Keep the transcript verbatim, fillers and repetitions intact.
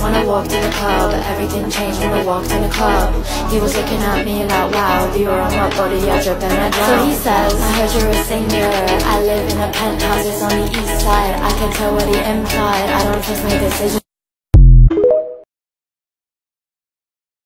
When I walked in the club, everything changed when I walked in the club. He was looking at me like, wow, you are on my body, I drip and I drown. So he says, I heard you're a singer, I live in a penthouse, it's on the east side. I can tell what he implied, I don't trust my decisions.